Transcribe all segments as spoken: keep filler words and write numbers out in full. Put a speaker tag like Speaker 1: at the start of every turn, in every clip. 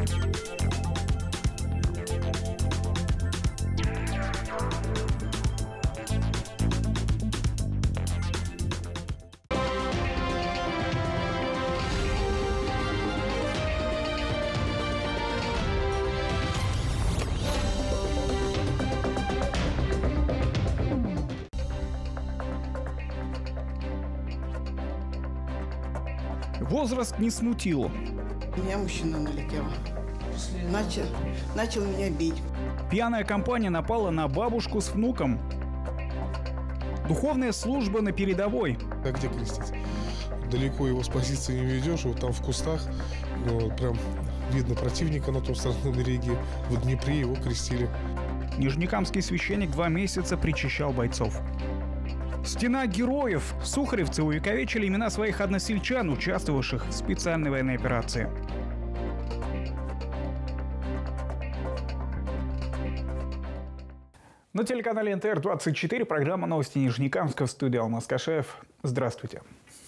Speaker 1: Возраст не смутил.
Speaker 2: Меня мужчина налетел. Начал, начал меня бить.
Speaker 1: Пьяная компания напала на бабушку с внуком. Духовная служба на передовой.
Speaker 3: А где крестить? Далеко его с позиции не ведешь, вот там в кустах, ну, прям видно противника на том стороне береге. В Днепре его крестили.
Speaker 1: Нижнекамский священник два месяца причащал бойцов. Стена героев. Сухаревцы увековечили имена своих односельчан, участвовавших в специальной военной операции. На телеканале эн тэ эр двадцать четыре программа «Новости Нижнекамска», в студии Алмаз Кашаев. Здравствуйте.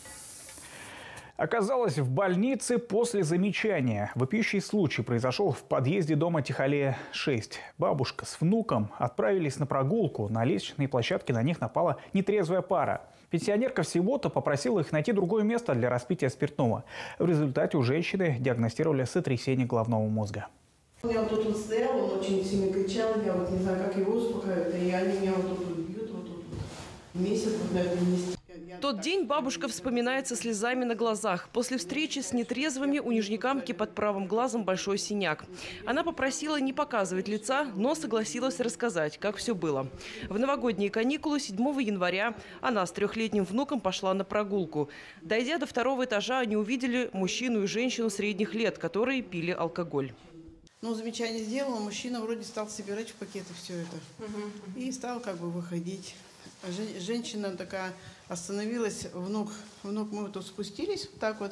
Speaker 1: Оказалось в больнице после замечания. Вопиющий случай произошел в подъезде дома Тихолея шесть. Бабушка с внуком отправились на прогулку. На лестничной площадке на них напала нетрезвая пара. Пенсионерка всего-то попросила их найти другое место для распития спиртного. В результате у женщины диагностировали сотрясение головного мозга.
Speaker 2: Я вот тут вот стояла, он очень сильно кричал, я вот не знаю, как его успокаивать, и они меня вот тут вот бьют, вот тут вот месяц вот на этом месте.
Speaker 4: Тот день бабушка вспоминает со слезами на глазах. После встречи с нетрезвыми у нижнекамки под правым глазом большой синяк. Она попросила не показывать лица, но согласилась рассказать, как все было. В новогодние каникулы седьмого января она с трехлетним внуком пошла на прогулку. Дойдя до второго этажа, они увидели мужчину и женщину средних лет, которые пили алкоголь.
Speaker 2: Ну, замечание сделала, мужчина вроде стал собирать в пакеты все это. Угу. И стал как бы выходить. Женщина такая остановилась, внук, внук, мы вот тут спустились, вот так вот,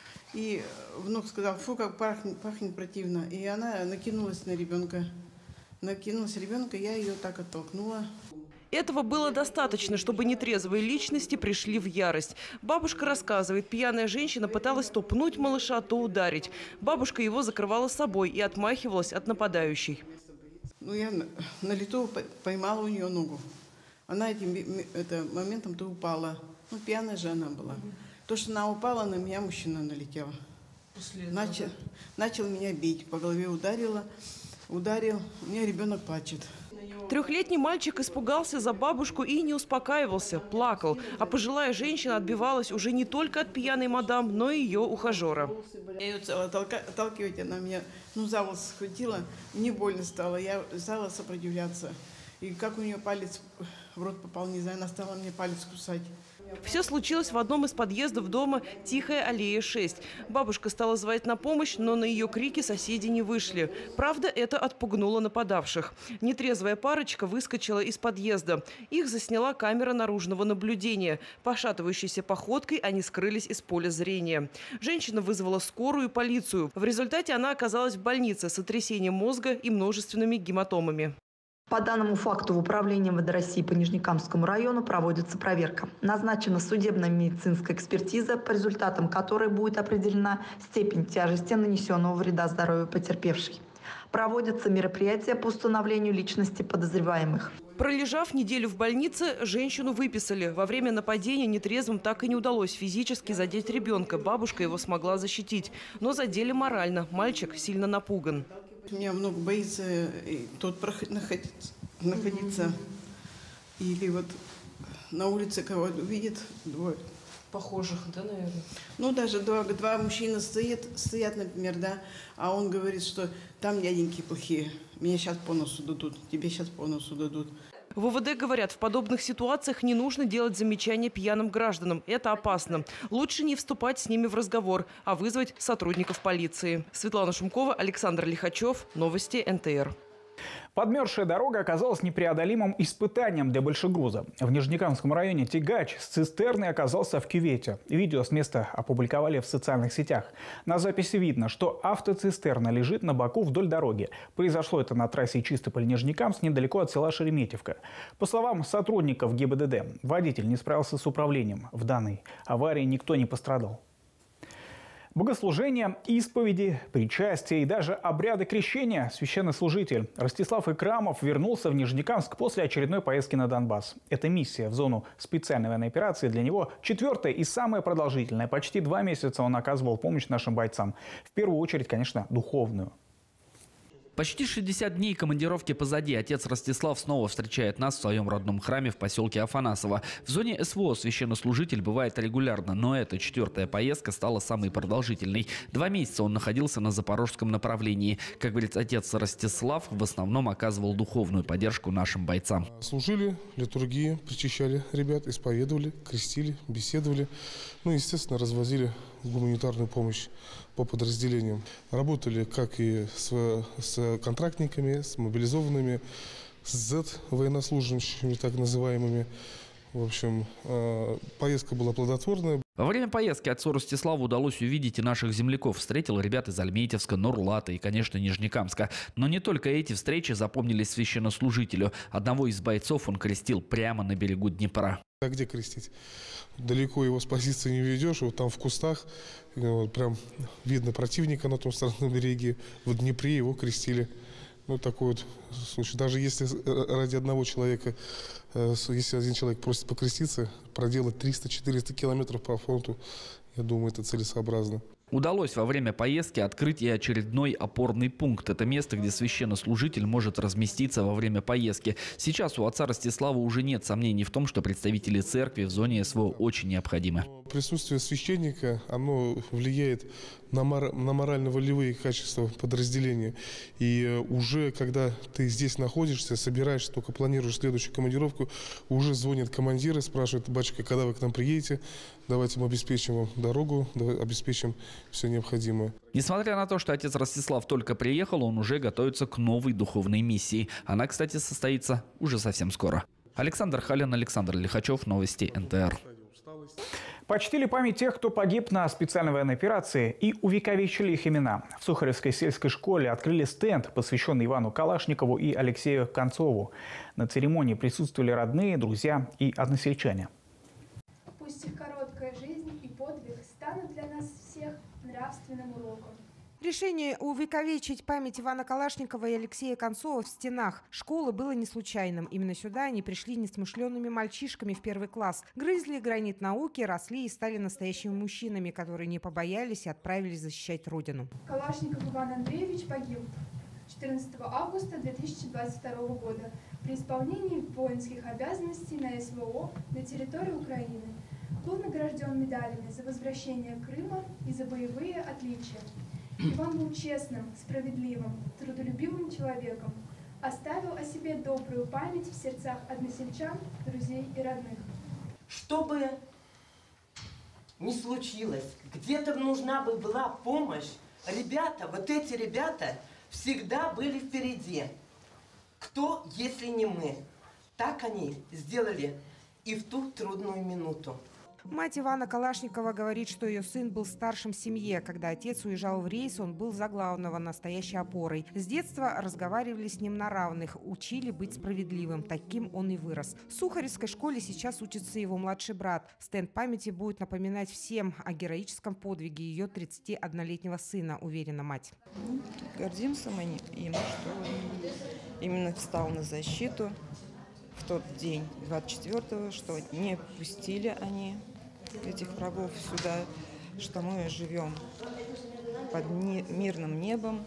Speaker 2: и внук сказал: фу, как пахнет, пахнет противно. И она накинулась на ребенка. Накинулась ребенка, я ее так оттолкнула.
Speaker 4: Этого было достаточно, чтобы нетрезвые личности пришли в ярость. Бабушка рассказывает, пьяная женщина пыталась то пнуть малыша, то ударить. Бабушка его закрывала собой и отмахивалась от нападающей.
Speaker 2: Ну, я на, на лету поймала у нее ногу. Она этим это, моментом-то упала. Ну, пьяная же она была. Угу. То, что она упала, на меня мужчина налетел. Начал, начал меня бить, по голове ударила, ударил. У меня ребенок плачет.
Speaker 4: Трехлетний мальчик испугался за бабушку и не успокаивался, плакал. А пожилая женщина отбивалась уже не только от пьяной мадам, но и ее ухажера.
Speaker 2: Я ее стала отталкивать, она меня ну, за волос схватила, мне больно стало, я стала сопротивляться. И как у нее палец в рот попал, не знаю, она стала мне палец кусать.
Speaker 4: Все случилось в одном из подъездов дома Тихая аллея шесть. Бабушка стала звать на помощь, но на ее крики соседи не вышли. Правда, это отпугнуло нападавших. Нетрезвая парочка выскочила из подъезда. Их засняла камера наружного наблюдения. Пошатывающейся походкой они скрылись из поля зрения. Женщина вызвала скорую и полицию. В результате она оказалась в больнице с сотрясением мозга и множественными гематомами.
Speaker 5: По данному факту в управлении эм вэ дэ России по Нижнекамскому району проводится проверка. Назначена судебная медицинская экспертиза, по результатам которой будет определена степень тяжести нанесенного вреда здоровью потерпевшей. Проводятся мероприятия по установлению личности подозреваемых.
Speaker 4: Пролежав неделю в больнице, женщину выписали. Во время нападения нетрезвым так и не удалось физически задеть ребенка. Бабушка его смогла защитить. Но задели морально. Мальчик сильно напуган.
Speaker 2: У меня много боится тут находиться, находиться. Или вот на улице кого-то увидит двое.
Speaker 4: Похожих, да, наверное?
Speaker 2: Ну, даже два, два мужчины стоят, стоят, например, да, а он говорит, что там дяденьки плохие, меня сейчас по носу дадут, тебе сейчас по носу дадут.
Speaker 4: В вэ вэ дэ говорят, в подобных ситуациях не нужно делать замечания пьяным гражданам. Это опасно. Лучше не вступать с ними в разговор, а вызвать сотрудников полиции. Светлана Шумкова, Александр Лихачев. Новости эн тэ эр.
Speaker 1: Подмерзшая дорога оказалась непреодолимым испытанием для большегруза. В Нижнекамском районе тягач с цистерной оказался в кювете. Видео с места опубликовали в социальных сетях. На записи видно, что автоцистерна лежит на боку вдоль дороги. Произошло это на трассе Чистополь-Нижнекамск, недалеко от села Шереметьевка. По словам сотрудников гэ и бэ дэ дэ, водитель не справился с управлением. В данной аварии никто не пострадал. Богослужения, исповеди, причастия и даже обряды крещения священнослужитель Ростислав Икрамов вернулся в Нижнекамск после очередной поездки на Донбасс. Эта миссия в зону специальной военной операции для него четвертая и самая продолжительная. Почти два месяца он оказывал помощь нашим бойцам. В первую очередь, конечно, духовную.
Speaker 6: Почти шестьдесят дней командировки позади. Отец Ростислав снова встречает нас в своем родном храме в поселке Афанасово. В зоне СВО священнослужитель бывает регулярно, но эта четвертая поездка стала самой продолжительной. Два месяца он находился на запорожском направлении. Как говорит отец Ростислав, в основном оказывал духовную поддержку нашим бойцам.
Speaker 3: Служили, литургии, причащали ребят, исповедовали, крестили, беседовали. Ну, естественно, развозили гуманитарную помощь по подразделениям. Работали как и с, с контрактниками, с мобилизованными, с зет-военнослужащими, так называемыми. В общем, поездка была плодотворная.
Speaker 6: Во время поездки отцу Ростиславу удалось увидеть и наших земляков. Встретил ребят из Альметьевска, Нурлата и, конечно, Нижнекамска. Но не только эти встречи запомнились священнослужителю. Одного из бойцов он крестил прямо на берегу Днепра.
Speaker 3: А где крестить? Далеко его с позиции не ведешь. Вот там в кустах вот, прям видно противника на том стороне береге. В Днепре его крестили. Ну, такой вот случай. Даже если ради одного человека, если один человек просит покреститься, проделать триста-четыреста километров по фронту, я думаю, это целесообразно.
Speaker 6: Удалось во время поездки открыть и очередной опорный пункт. Это место, где священнослужитель может разместиться во время поездки. Сейчас у отца Ростислава уже нет сомнений в том, что представители церкви в зоне СВО очень необходимы.
Speaker 3: Присутствие священника, оно влияет на, мор на морально-волевые качества подразделения. И уже когда ты здесь находишься, собираешься, только планируешь следующую командировку, уже звонят командиры, спрашивают: батюшка, когда вы к нам приедете, давайте мы обеспечим вам дорогу, обеспечим все необходимое.
Speaker 6: Несмотря на то, что отец Ростислав только приехал, он уже готовится к новой духовной миссии. Она, кстати, состоится уже совсем скоро. Александр Халин, Александр Лихачев, новости эн тэ эр.
Speaker 1: Почтили память тех, кто погиб на специальной военной операции, и увековечили их имена. В Сухаревской сельской школе открыли стенд, посвященный Ивану Калашникову и Алексею Концову. На церемонии присутствовали родные, друзья и односельчане.
Speaker 7: Пусть их короткая жизнь и подвиг станут для нас всех нравственным уроком.
Speaker 8: Решение увековечить память Ивана Калашникова и Алексея Концова в стенах школы было не случайным. Именно сюда они пришли несмышленными мальчишками в первый класс. Грызли гранит науки, росли и стали настоящими мужчинами, которые не побоялись и отправились защищать Родину.
Speaker 7: Калашников Иван Андреевич погиб четырнадцатого августа две тысячи двадцать второго года при исполнении воинских обязанностей на СВО на территории Украины. Был награжден медалями за возвращение Крыма и за боевые отличия. Иван был честным, справедливым, трудолюбивым человеком. Оставил о себе добрую память в сердцах односельчан, друзей и родных.
Speaker 9: Что бы ни случилось, где-то нужна бы была помощь. Ребята, вот эти ребята всегда были впереди. Кто, если не мы? Так они сделали и в ту трудную минуту.
Speaker 8: Мать Ивана Калашникова говорит, что ее сын был старшим в семье. Когда отец уезжал в рейс, он был за главного, настоящей опорой. С детства разговаривали с ним на равных, учили быть справедливым. Таким он и вырос. В Сухаревской школе сейчас учится его младший брат. Стенд памяти будет напоминать всем о героическом подвиге ее тридцатиоднолетнего сына, уверена мать.
Speaker 10: Гордимся мы им, что именно встал на защиту в тот день, двадцать четвёртого, что не пустили они этих врагов сюда, что мы живем под мирным небом,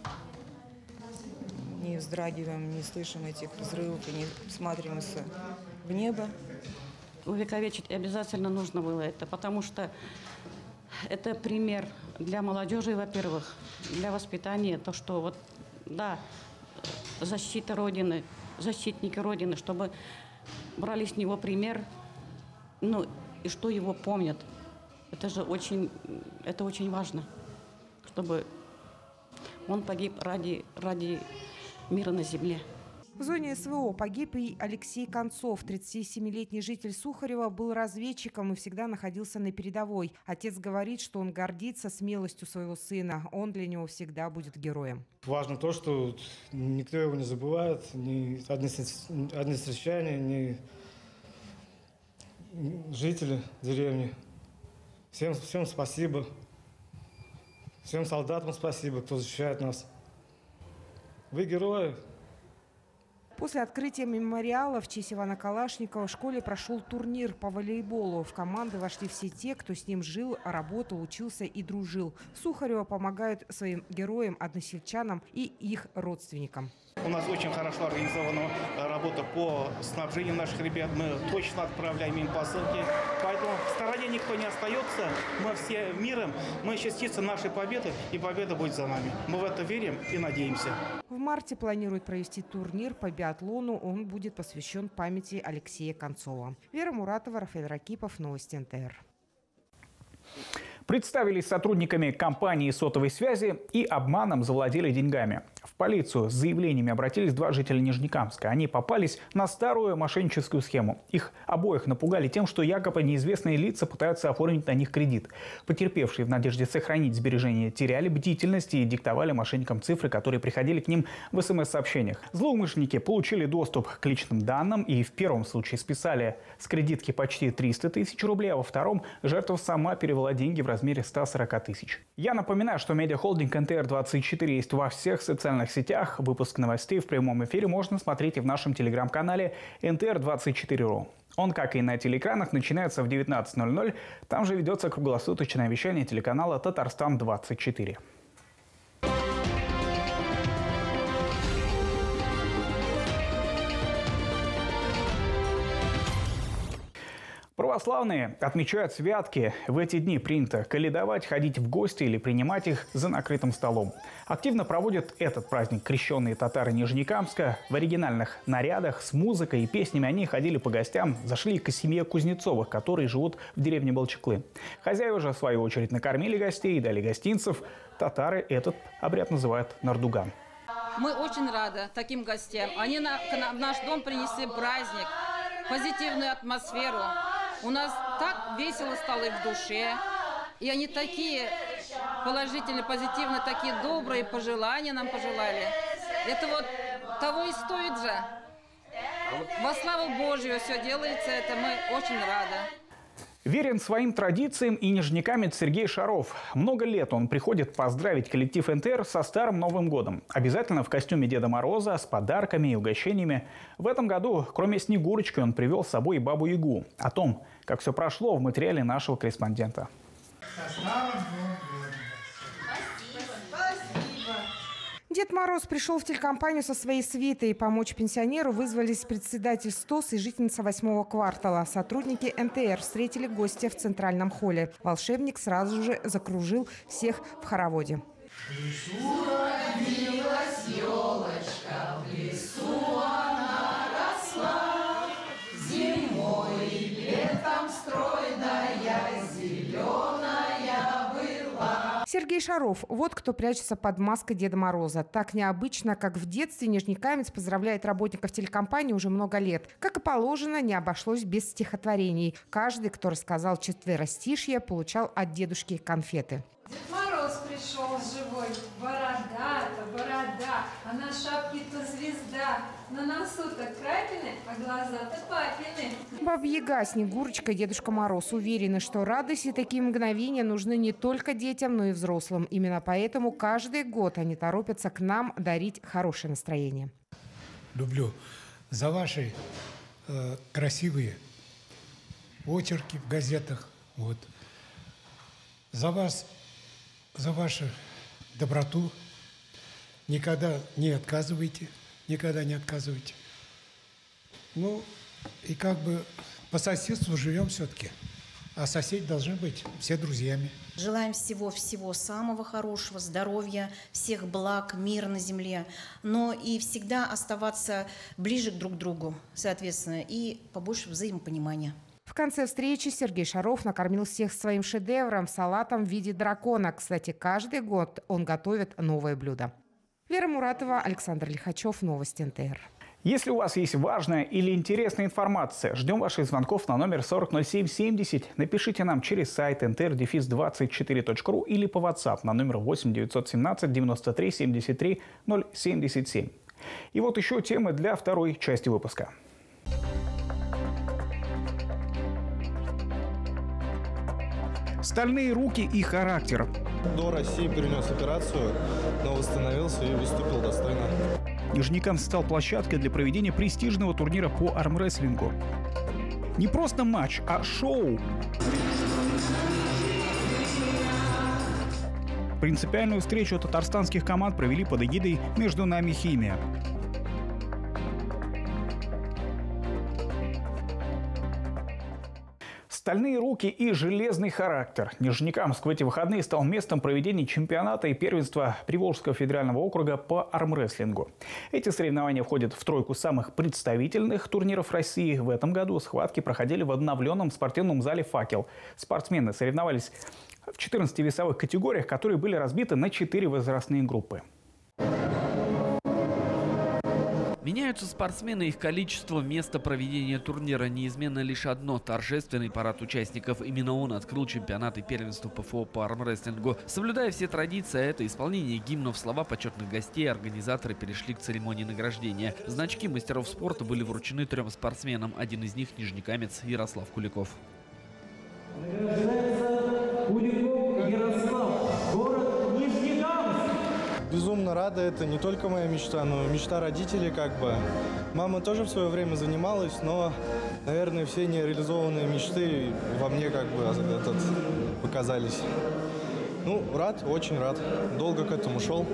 Speaker 10: не вздрагиваем, не слышим этих взрывов и не всматриваемся в небо.
Speaker 11: Увековечить обязательно нужно было это, потому что это пример для молодежи, во-первых, для воспитания, то, что вот, да, защита Родины, защитники Родины, чтобы брали с него пример, ну, и что его помнят. Это же очень, это очень важно, чтобы он погиб ради, ради мира на земле.
Speaker 8: В зоне СВО погиб и Алексей Концов. тридцатисемилетний житель Сухарева был разведчиком и всегда находился на передовой. Отец говорит, что он гордится смелостью своего сына. Он для него всегда будет героем.
Speaker 12: Важно то, что никто его не забывает, ни односельчане, ни жители деревни. Всем, всем спасибо. Всем солдатам спасибо, кто защищает нас. Вы герои.
Speaker 8: После открытия мемориала в честь Ивана Калашникова в школе прошел турнир по волейболу. В команды вошли все те, кто с ним жил, работал, учился и дружил. Сухарева помогают своим героям, односельчанам и их родственникам.
Speaker 13: У нас очень хорошо организована работа по снабжению наших ребят. Мы точно отправляем им посылки. Поэтому в стороне никто не остается. Мы все миром. Мы частица нашей победы, и победа будет за нами. Мы в это верим и надеемся.
Speaker 8: В марте планируют провести турнир по биатлону. Он будет посвящен памяти Алексея Концова. Вера Муратова, Рафаэль Ракипов, Новости эн тэ эр.
Speaker 1: Представились сотрудниками компании сотовой связи и обманом завладели деньгами. В полицию с заявлениями обратились два жителя Нижнекамска. Они попались на старую мошенническую схему. Их обоих напугали тем, что якобы неизвестные лица пытаются оформить на них кредит. Потерпевшие в надежде сохранить сбережения теряли бдительность и диктовали мошенникам цифры, которые приходили к ним в эс эм эс-сообщениях. Злоумышленники получили доступ к личным данным и в первом случае списали с кредитки почти триста тысяч рублей, а во втором жертва сама перевела деньги в размере ста сорока тысяч. Я напоминаю, что медиахолдинг эн тэ эр двадцать четыре есть во всех социальных сетях. Выпуск новостей в прямом эфире можно смотреть и в нашем телеграм-канале эн тэ эр двадцать четыре точка ру. Он, как и на телеэкранах, начинается в девятнадцать ноль ноль. Там же ведется круглосуточное вещание телеканала Татарстан двадцать четыре. Православные отмечают святки. В эти дни принято каледовать, ходить в гости или принимать их за накрытым столом. Активно проводят этот праздник крещенные татары Нижнекамска. В оригинальных нарядах с музыкой и песнями они ходили по гостям, зашли к семье Кузнецовых, которые живут в деревне Балчаклы. Хозяева же, в свою очередь, накормили гостей и дали гостинцев. Татары этот обряд называют нардуган.
Speaker 14: Мы очень рады таким гостям. Они на, в наш дом принесли праздник, позитивную атмосферу. У нас так весело стало и в душе. И они такие положительные, позитивные, такие добрые пожелания нам пожелали. Это вот того и стоит же. Во славу Божью все делается, это мы очень рады.
Speaker 1: Верен своим традициям и нижнекамец Сергей Шаров. Много лет он приходит поздравить коллектив эн тэ эр со Старым Новым годом. Обязательно в костюме Деда Мороза, с подарками и угощениями. В этом году, кроме Снегурочки, он привел с собой и Бабу-Ягу. О том, как все прошло, в материале нашего корреспондента.
Speaker 8: Дед Мороз пришел в телекомпанию со своей свитой. Помочь пенсионеру вызвались председатель СТОС и жительница восьмого квартала. Сотрудники эн тэ эр встретили гостя в центральном холле. Волшебник сразу же закружил всех в хороводе.
Speaker 15: В лесу родилась елочка, в лесу она росла. Зимой и летом стройная, зеленая была.
Speaker 8: Сергей Шаров – вот кто прячется под маской Деда Мороза. Так необычно, как в детстве, нижнекамец поздравляет работников телекомпании уже много лет. Как и положено, не обошлось без стихотворений. Каждый, кто рассказал четверостишье, получал от дедушки конфеты.
Speaker 16: Дед Мороз пришел живой, борода-то борода, а на шапке-то звезда, на носу-то крапины, а глаза-то папины.
Speaker 8: Баба-Яга, Снегурочка и Дедушка Мороз уверены, что радость и такие мгновения нужны не только детям, но и взрослым. Именно поэтому каждый год они торопятся к нам дарить хорошее настроение.
Speaker 17: Люблю за ваши э, красивые очерки в газетах, вот, за вас, за вашу доброту. Никогда не отказывайте, никогда не отказывайте. Ну, и как бы по соседству живем все-таки. А соседи должны быть все друзьями.
Speaker 18: Желаем всего-всего самого хорошего, здоровья, всех благ, мира на земле. Но и всегда оставаться ближе друг к другу, соответственно, и побольше взаимопонимания.
Speaker 8: В конце встречи Сергей Шаров накормил всех своим шедевром – салатом в виде дракона. Кстати, каждый год он готовит новое блюдо. Вера Муратова, Александр Лихачев, Новости эн тэ эр.
Speaker 1: Если у вас есть важная или интересная информация, ждем ваших звонков на номер сорок ноль семь семьдесят. Напишите нам через сайт эн тэ эр двадцать четыре точка ру или по WhatsApp на номер восемь девятьсот семнадцать девяносто три семьдесят три ноль семьдесят семь. И вот еще темы для второй части выпуска. Стальные руки и характер.
Speaker 19: до России перенес операцию, но восстановился и выступил достойно.
Speaker 1: Нижнекамск стал площадкой для проведения престижного турнира по армрестлингу. Не просто матч, а шоу. Принципиальную встречу татарстанских команд провели под эгидой «Между нами химия». Стальные руки и железный характер. Нижнекамск в эти выходные стал местом проведения чемпионата и первенства Приволжского федерального округа по армрестлингу. Эти соревнования входят в тройку самых представительных турниров России. В этом году схватки проходили в обновленном спортивном зале «Факел». Спортсмены соревновались в четырнадцати весовых категориях, которые были разбиты на четыре возрастные группы.
Speaker 6: Меняются спортсмены, их количество, место проведения турнира. Неизменно лишь одно – торжественный парад участников. Именно он открыл чемпионат и первенство ПФО по армрестлингу. Соблюдая все традиции, это исполнение гимнов, слова почетных гостей, организаторы перешли к церемонии награждения. Значки мастеров спорта были вручены трем спортсменам. Один из них – нижнекамец Ярослав Куликов.
Speaker 20: Куликов Ярослав, город Нижнекамск.
Speaker 19: Безумно рада, это не только моя мечта, но и мечта родителей как бы. Мама тоже в свое время занималась, но, наверное, все нереализованные мечты во мне как бы этот, показались. Ну, рад, очень рад. Долго к этому шел.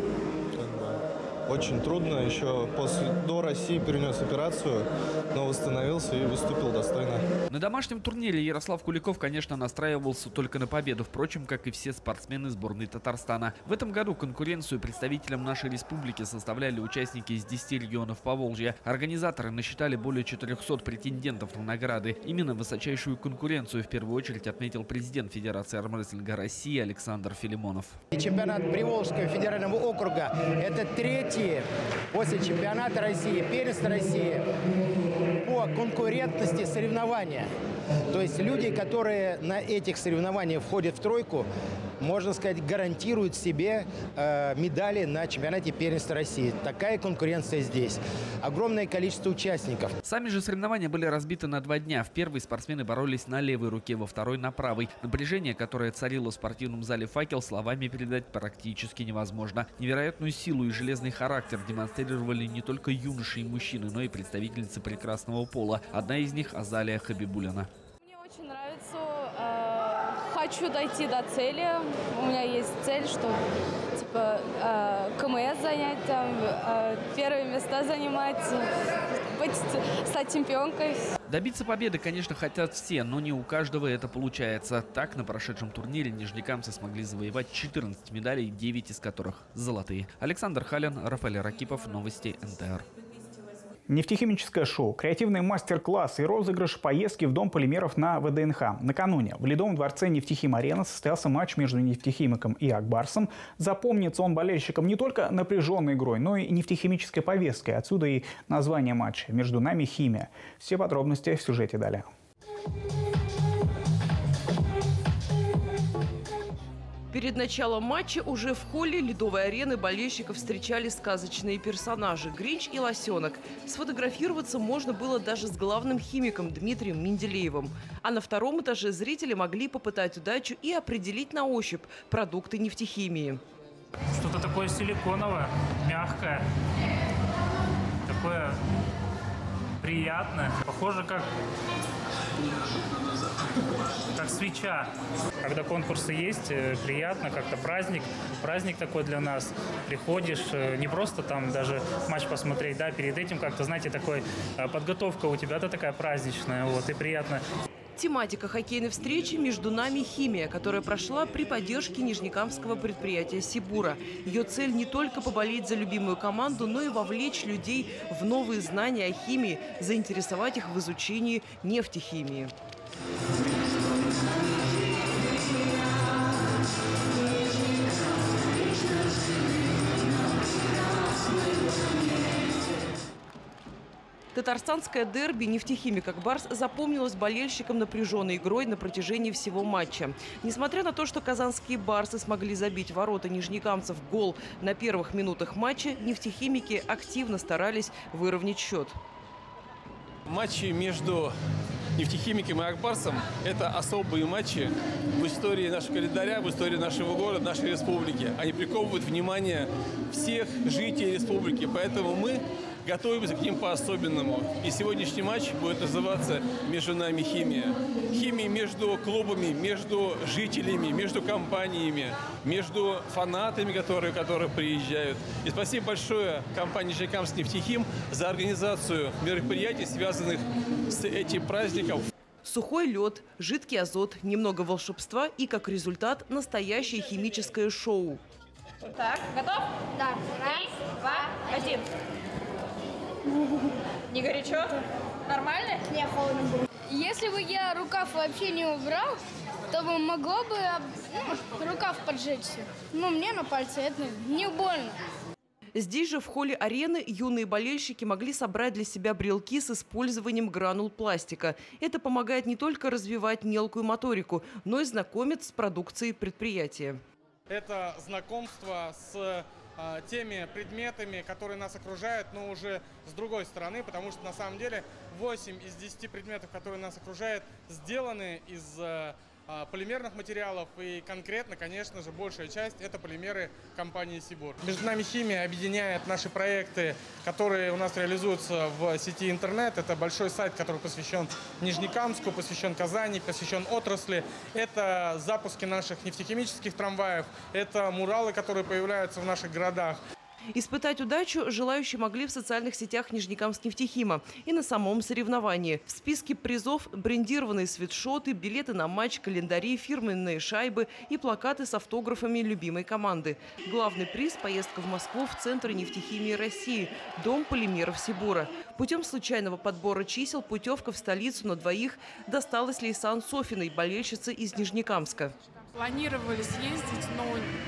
Speaker 19: Очень трудно. Еще после, до России перенес операцию, но восстановился и выступил достойно.
Speaker 6: На домашнем турнире Ярослав Куликов, конечно, настраивался только на победу. Впрочем, как и все спортсмены сборной Татарстана. В этом году конкуренцию представителям нашей республики составляли участники из десяти регионов Поволжья. Организаторы насчитали более четырёхсот претендентов на награды. Именно высочайшую конкуренцию в первую очередь отметил президент Федерации армрестлинга России Александр Филимонов.
Speaker 21: Чемпионат Приволжского федерального округа – это третий после чемпионата России, первенства России по конкурентности соревнования. То есть люди, которые на этих соревнованиях входят в тройку, можно сказать, гарантируют себе э, медали на чемпионате первенства России. Такая конкуренция здесь. Огромное количество участников.
Speaker 6: Сами же соревнования были разбиты на два дня. В первой спортсмены боролись на левой руке, во второй на правой. Напряжение, которое царило в спортивном зале «Факел», словами передать практически невозможно. Невероятную силу и железный характер демонстрировали не только юноши и мужчины, но и представительницы прекрасного пола. Одна из них – Азалия Хабибулина.
Speaker 22: Мне очень нравится. Э, хочу дойти до цели. У меня есть цель, что типа э, КМС занять, там, э, первые места занимать, быть, стать чемпионкой.
Speaker 6: Добиться победы, конечно, хотят все, но не у каждого это получается. Так, на прошедшем турнире нижнекамцы смогли завоевать четырнадцать медалей, девять из которых золотые. Александр Халин, Рафаэль Ракипов, новости эн тэ эр.
Speaker 1: Нефтехимическое шоу, креативный мастер-класс и розыгрыш поездки в Дом полимеров на вэ дэ эн ха. Накануне в Ледовом дворце «Нефтехим-арена» состоялся матч между «Нефтехимиком» и «Акбарсом». Запомнится он болельщикам не только напряженной игрой, но и нефтехимической повесткой. Отсюда и название матча «Между нами химия». Все подробности в сюжете далее.
Speaker 4: Перед началом матча уже в холле Ледовой арены болельщиков встречали сказочные персонажи – Гринч и Лосенок. Сфотографироваться можно было даже с главным химиком Дмитрием Менделеевым. А на втором этаже зрители могли попытать удачу и определить на ощупь продукты нефтехимии.
Speaker 23: Что-то такое силиконовое, мягкое, такое приятное. Похоже, как... как свеча. Когда конкурсы есть, приятно, как-то праздник. Праздник такой для нас. Приходишь, не просто там даже матч посмотреть, да, перед этим как-то, знаете, такой подготовка у тебя-то такая праздничная, вот, и приятно.
Speaker 4: Тематика хоккейной встречи «Между нами химия», которая прошла при поддержке нижнекамского предприятия «Сибура». Ее цель не только поболеть за любимую команду, но и вовлечь людей в новые знания о химии, заинтересовать их в изучении нефтехимии. Татарстанское дерби «Нефтехимик Акбарс» запомнилось болельщикам напряженной игрой на протяжении всего матча. Несмотря на то, что казанские барсы смогли забить ворота нижнекамцев гол на первых минутах матча, нефтехимики активно старались выровнять счет.
Speaker 24: Матчи между
Speaker 2: нефтехимикам и Акбарсом это особые матчи в истории нашего календаря, в истории нашего города, нашей республики. Они приковывают внимание всех жителей республики, поэтому мы готовимся к ним по-особенному. И сегодняшний матч будет называться «Между нами химия». Химия между клубами, между жителями, между компаниями, между фанатами, которые, которые приезжают. И спасибо большое компании «Нижнекамск нефтехим» за организацию мероприятий, связанных с этим праздником.
Speaker 4: Сухой лед, жидкий азот, немного волшебства и, как результат, настоящее химическое шоу.
Speaker 3: Так, готов? Да. Раз, два, один. Не горячо? Нормально?
Speaker 5: Не, холодно было. Если бы я рукав вообще не убрал, то бы могло бы ну, рукав поджечься. Но мне на пальце это не больно.
Speaker 4: Здесь же, в холле арены, юные болельщики могли собрать для себя брелки с использованием гранул пластика. Это помогает не только развивать мелкую моторику, но и знакомить с продукцией предприятия.
Speaker 24: Это знакомство с теми предметами, которые нас окружают, но уже с другой стороны, потому что на самом деле восемь из десяти предметов, которые нас окружают, сделаны из полимерных материалов, и конкретно, конечно же, большая часть это полимеры компании Сибур. Между нами химия объединяет наши проекты, которые у нас реализуются в сети интернет. Это большой сайт, который посвящен Нижнекамску, посвящен Казани, посвящен отрасли. Это запуски наших нефтехимических трамваев, это муралы, которые появляются в наших городах.
Speaker 4: Испытать удачу желающие могли в социальных сетях Нижнекамск нефтехима и на самом соревновании. В списке призов брендированные свитшоты, билеты на матч, календари, фирменные шайбы и плакаты с автографами любимой команды. Главный приз – поездка в Москву в Центр нефтехимии России, дом полимеров Сибура. Путем случайного подбора чисел путевка в столицу на двоих досталась Лейсан Софиной, болельщице из Нижнекамска.
Speaker 25: Планировали съездить, но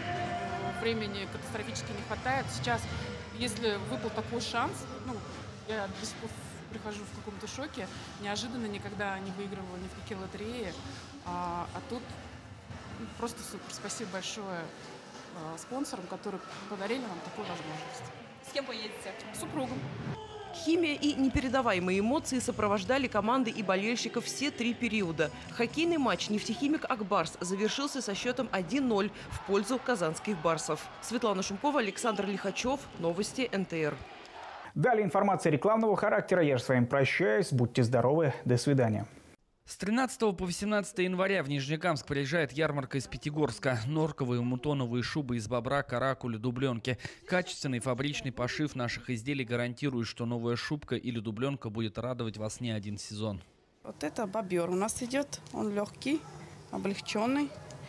Speaker 25: времени катастрофически не хватает. Сейчас, если выпал такой шанс, ну, я до сих пор прихожу в каком-то шоке, неожиданно никогда не выигрывала ни в какие лотереи, а, а тут ну, просто супер. Спасибо большое а, спонсорам, которые подарили нам такую возможность.
Speaker 3: С кем поедете?
Speaker 25: С супругом.
Speaker 4: Химия и непередаваемые эмоции сопровождали команды и болельщиков все три периода. Хоккейный матч «Нефтехимик Акбарс» завершился со счетом один ноль в пользу казанских барсов. Светлана Шумкова, Александр Лихачев. Новости эн тэ эр.
Speaker 1: Далее информация рекламного характера. Я же с вами прощаюсь. Будьте здоровы. До свидания.
Speaker 6: С тринадцатого по восемнадцатое января в Нижнекамск приезжает ярмарка из Пятигорска. Норковые мутоновые шубы из бобра, каракуля, дубленки. Качественный фабричный пошив наших изделий гарантирует, что новая шубка или дубленка будет радовать вас не один сезон.
Speaker 26: Вот это бобер у нас идет. Он легкий, облегченный.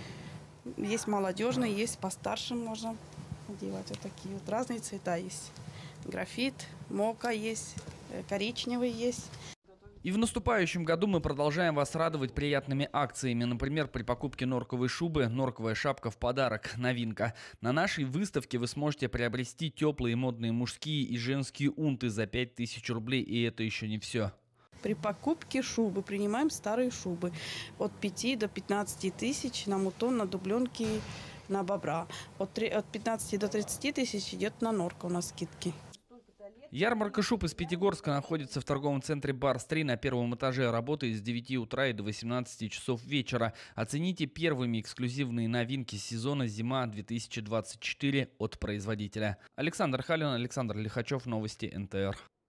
Speaker 26: Есть молодежный, есть постарше можно одевать. Вот такие вот разные цвета есть. Графит, мока есть, коричневый есть.
Speaker 6: И в наступающем году мы продолжаем вас радовать приятными акциями. Например, при покупке норковой шубы норковая шапка в подарок. Новинка. На нашей выставке вы сможете приобрести теплые модные мужские и женские унты за пять тысяч рублей. И это еще не все.
Speaker 26: При покупке шубы принимаем старые шубы. От пяти до пятнадцати тысяч на мутон, на дубленки, на бобра. От пятнадцати до тридцати тысяч идет на норка у нас скидки.
Speaker 6: Ярмарка шуб из Пятигорска находится в торговом центре Барс три на первом этаже. Работает с девяти утра и до восемнадцати часов вечера. Оцените первыми эксклюзивные новинки сезона зима две тысячи двадцать четыре от производителя. Александр Халин, Александр Лихачев. Новости эн тэ эр.